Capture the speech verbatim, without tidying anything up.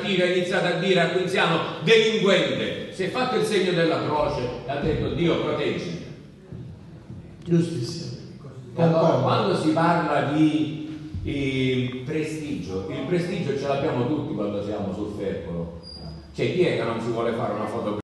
mattino ha iniziato a dire a Quinziano delinquente, si è fatto il segno della croce e ha detto Dio proteggi. Giustissimo. Allora, quando si parla di eh, prestigio, il prestigio ce l'abbiamo tutti quando siamo sul ferro. C'è chi è che non si vuole fare una foto